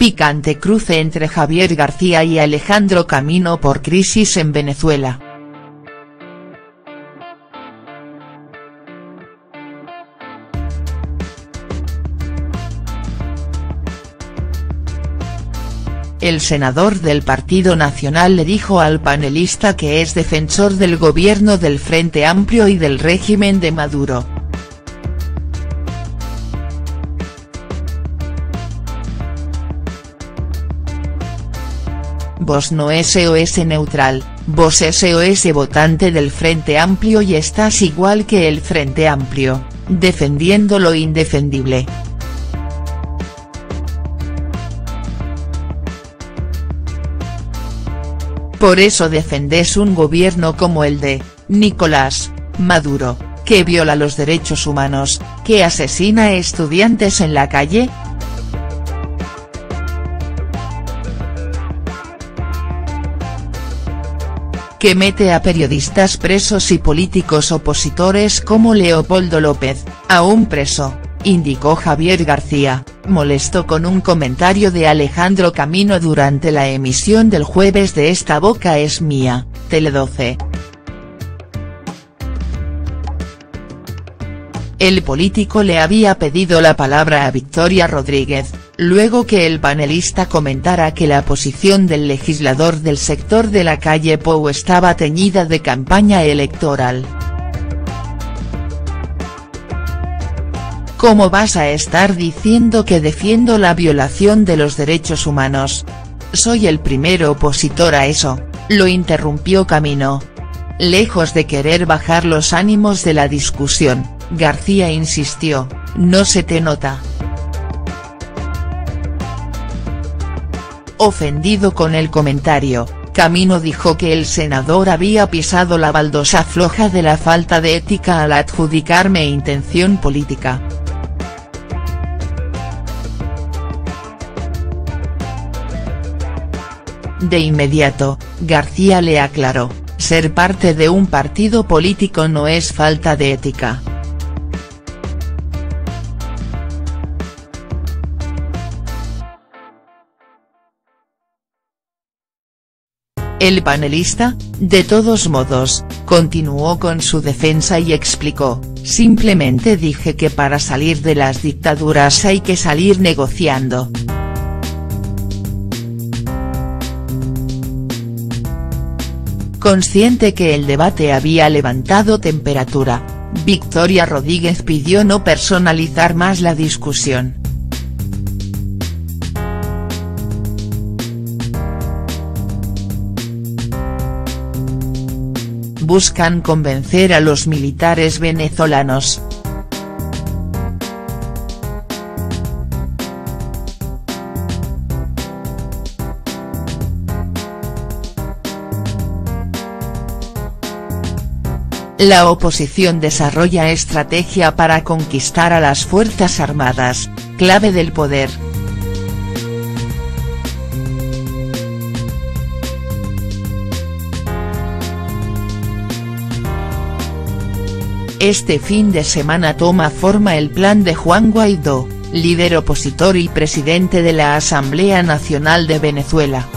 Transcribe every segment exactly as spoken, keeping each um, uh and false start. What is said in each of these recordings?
Picante cruce entre Javier García y Alejandro Camino por crisis en Venezuela. El senador del Partido Nacional le dijo al panelista que es defensor del gobierno del Frente Amplio y del régimen de Maduro. Vos no sos neutral, vos sos votante del Frente Amplio y estás igual que el Frente Amplio, defendiendo lo indefendible. Por eso defendés un gobierno como el de Nicolás Maduro, que viola los derechos humanos, que asesina a estudiantes en la calle. Que mete a periodistas presos y políticos opositores como Leopoldo López, aún preso, indicó Javier García, molesto con un comentario de Alejandro Camino durante la emisión del jueves de Esta boca es mía, Tele doce. El político le había pedido la palabra a Victoria Rodríguez, luego que el panelista comentara que la posición del legislador del sector de la calle Pou estaba teñida de campaña electoral. ¿Cómo vas a estar diciendo que defiendo la violación de los derechos humanos? Soy el primer opositor a eso, lo interrumpió Camino. Lejos de querer bajar los ánimos de la discusión, García insistió, no se te nota. Ofendido con el comentario, Camino dijo que el senador había pisado la baldosa floja de la falta de ética al adjudicarme intención política. De inmediato, García le aclaró, ser parte de un partido político no es falta de ética. El panelista, de todos modos, continuó con su defensa y explicó, simplemente dije que para salir de las dictaduras hay que salir negociando. Consciente que el debate había levantado temperatura, Victoria Rodríguez pidió no personalizar más la discusión. Buscan convencer a los militares venezolanos. La oposición desarrolla estrategia para conquistar a las Fuerzas Armadas, clave del poder. Este fin de semana toma forma el plan de Juan Guaidó, líder opositor y presidente de la Asamblea Nacional de Venezuela.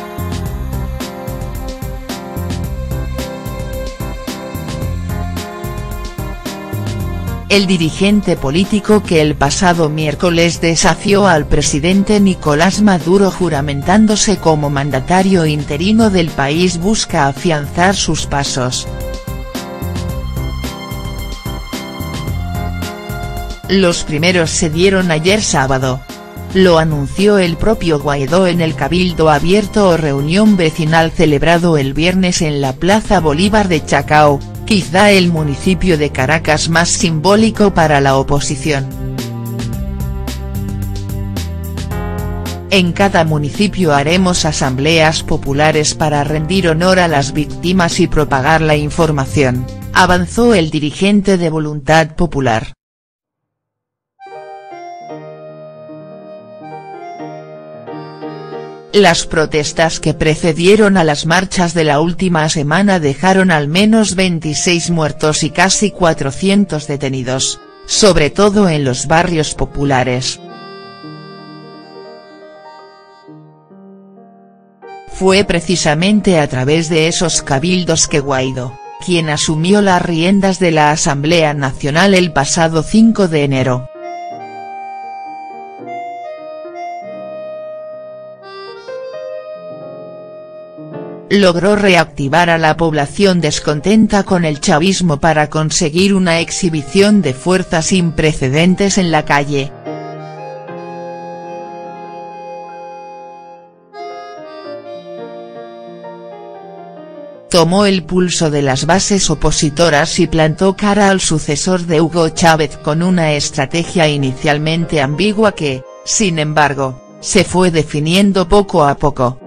El dirigente político que el pasado miércoles desafió al presidente Nicolás Maduro juramentándose como mandatario interino del país busca afianzar sus pasos. Los primeros se dieron ayer sábado. Lo anunció el propio Guaidó en el Cabildo Abierto o reunión vecinal celebrado el viernes en la Plaza Bolívar de Chacao, quizá el municipio de Caracas más simbólico para la oposición. En cada municipio haremos asambleas populares para rendir honor a las víctimas y propagar la información, avanzó el dirigente de Voluntad Popular. Las protestas que precedieron a las marchas de la última semana dejaron al menos veintiséis muertos y casi cuatrocientos detenidos, sobre todo en los barrios populares. Fue precisamente a través de esos cabildos que Guaidó, quien asumió las riendas de la Asamblea Nacional el pasado cinco de enero. Logró reactivar a la población descontenta con el chavismo para conseguir una exhibición de fuerza sin precedentes en la calle. Tomó el pulso de las bases opositoras y plantó cara al sucesor de Hugo Chávez con una estrategia inicialmente ambigua que, sin embargo, se fue definiendo poco a poco.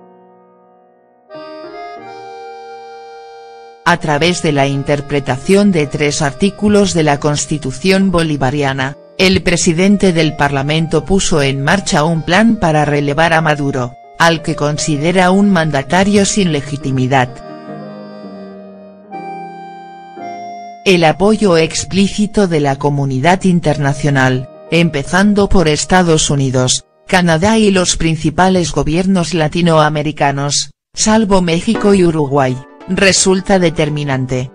A través de la interpretación de tres artículos de la Constitución bolivariana, el presidente del Parlamento puso en marcha un plan para relevar a Maduro, al que considera un mandatario sin legitimidad. El apoyo explícito de la comunidad internacional, empezando por Estados Unidos, Canadá y los principales gobiernos latinoamericanos, salvo México y Uruguay, resulta determinante.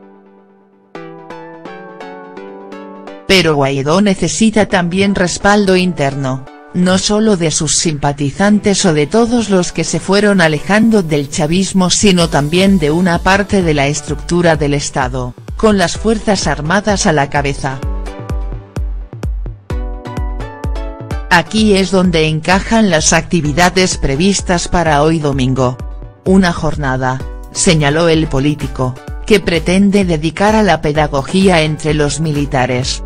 Pero Guaidó necesita también respaldo interno, no solo de sus simpatizantes o de todos los que se fueron alejando del chavismo, sino también de una parte de la estructura del Estado, con las Fuerzas Armadas a la cabeza. Aquí es donde encajan las actividades previstas para hoy domingo. Una jornada, señaló el político, que pretende dedicar a la pedagogía entre los militares.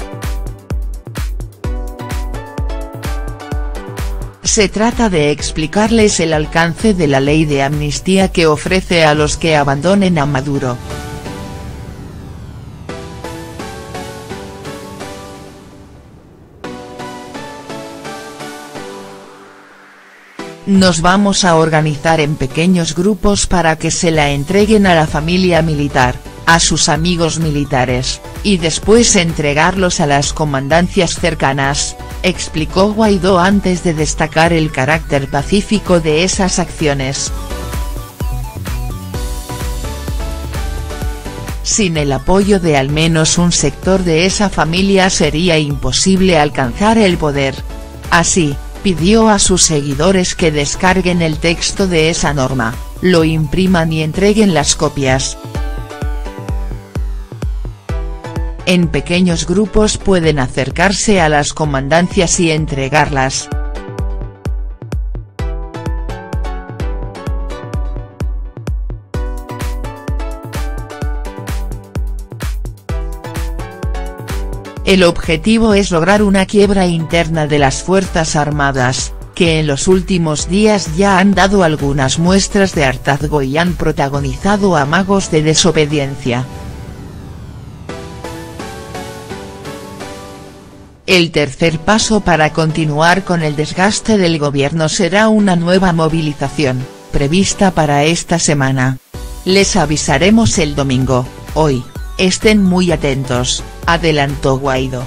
Se trata de explicarles el alcance de la ley de amnistía que ofrece a los que abandonen a Maduro. Nos vamos a organizar en pequeños grupos para que se la entreguen a la familia militar, a sus amigos militares, y después entregarlos a las comandancias cercanas, explicó Guaidó antes de destacar el carácter pacífico de esas acciones. Sin el apoyo de al menos un sector de esa familia sería imposible alcanzar el poder. Así, pidió a sus seguidores que descarguen el texto de esa norma, lo impriman y entreguen las copias. En pequeños grupos pueden acercarse a las comandancias y entregarlas. El objetivo es lograr una quiebra interna de las Fuerzas Armadas, que en los últimos días ya han dado algunas muestras de hartazgo y han protagonizado amagos de desobediencia. El tercer paso para continuar con el desgaste del gobierno será una nueva movilización, prevista para esta semana. Les avisaremos el domingo, hoy, estén muy atentos, adelantó Guaidó.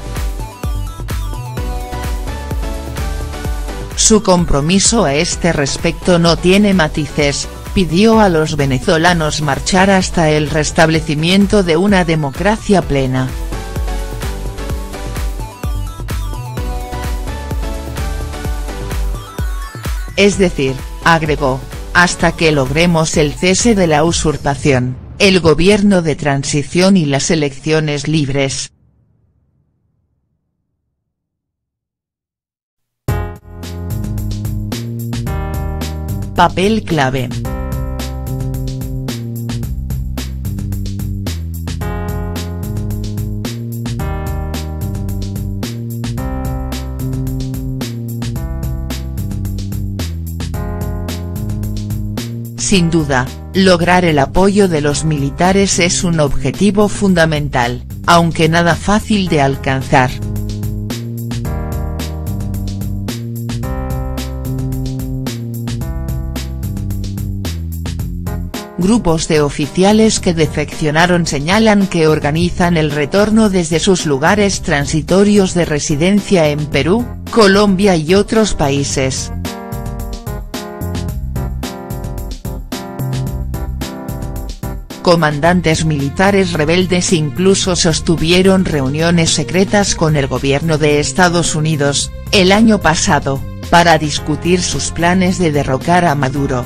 Su compromiso a este respecto no tiene matices, pidió a los venezolanos marchar hasta el restablecimiento de una democracia plena. Es decir, agregó, hasta que logremos el cese de la usurpación, el gobierno de transición y las elecciones libres. Papel clave. Sin duda, lograr el apoyo de los militares es un objetivo fundamental, aunque nada fácil de alcanzar. Grupos de oficiales que defeccionaron señalan que organizan el retorno desde sus lugares transitorios de residencia en Perú, Colombia y otros países. Comandantes militares rebeldes incluso sostuvieron reuniones secretas con el gobierno de Estados Unidos, el año pasado, para discutir sus planes de derrocar a Maduro.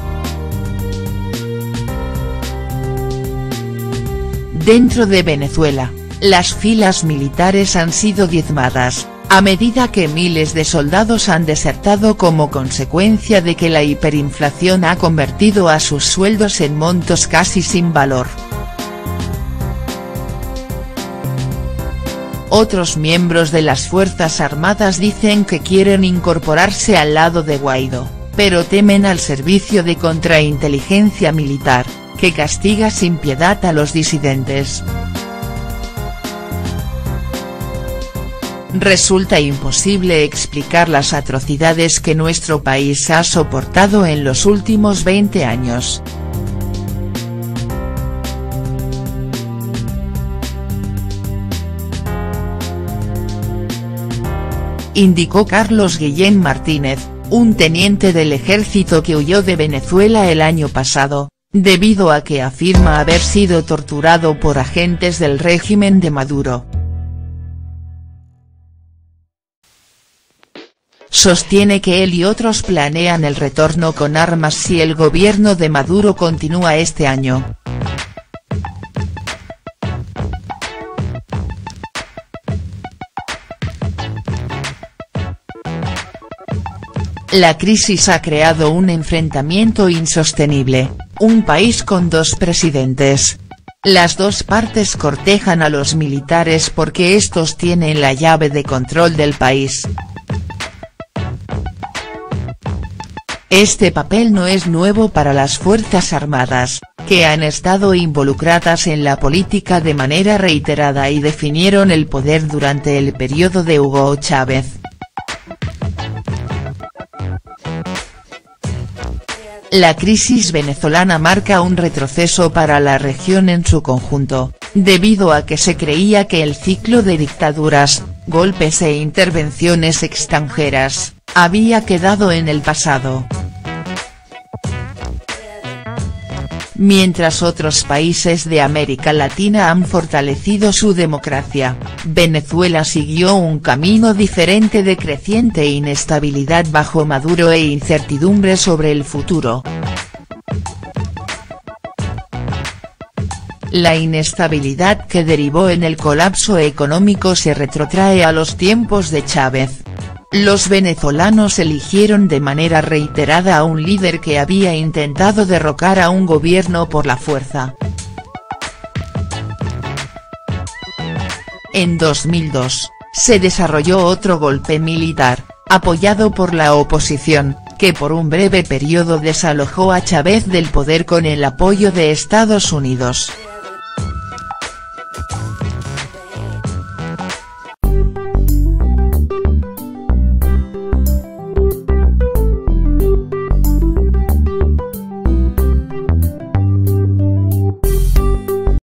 Dentro de Venezuela, las filas militares han sido diezmadas, a medida que miles de soldados han desertado como consecuencia de que la hiperinflación ha convertido a sus sueldos en montos casi sin valor. Otros miembros de las Fuerzas Armadas dicen que quieren incorporarse al lado de Guaidó, pero temen al servicio de contrainteligencia militar, que castiga sin piedad a los disidentes. Resulta imposible explicar las atrocidades que nuestro país ha soportado en los últimos veinte años. Indicó Carlos Guillén Martínez, un teniente del ejército que huyó de Venezuela el año pasado, debido a que afirma haber sido torturado por agentes del régimen de Maduro. Sostiene que él y otros planean el retorno con armas si el gobierno de Maduro continúa este año. La crisis ha creado un enfrentamiento insostenible, un país con dos presidentes. Las dos partes cortejan a los militares porque estos tienen la llave de control del país. Este papel no es nuevo para las Fuerzas Armadas, que han estado involucradas en la política de manera reiterada y definieron el poder durante el periodo de Hugo Chávez. La crisis venezolana marca un retroceso para la región en su conjunto, debido a que se creía que el ciclo de dictaduras, golpes e intervenciones extranjeras, había quedado en el pasado. Mientras otros países de América Latina han fortalecido su democracia, Venezuela siguió un camino diferente de creciente inestabilidad bajo Maduro e incertidumbre sobre el futuro. La inestabilidad que derivó en el colapso económico se retrotrae a los tiempos de Chávez. Los venezolanos eligieron de manera reiterada a un líder que había intentado derrocar a un gobierno por la fuerza. En dos mil dos, se desarrolló otro golpe militar, apoyado por la oposición, que por un breve periodo desalojó a Chávez del poder con el apoyo de Estados Unidos.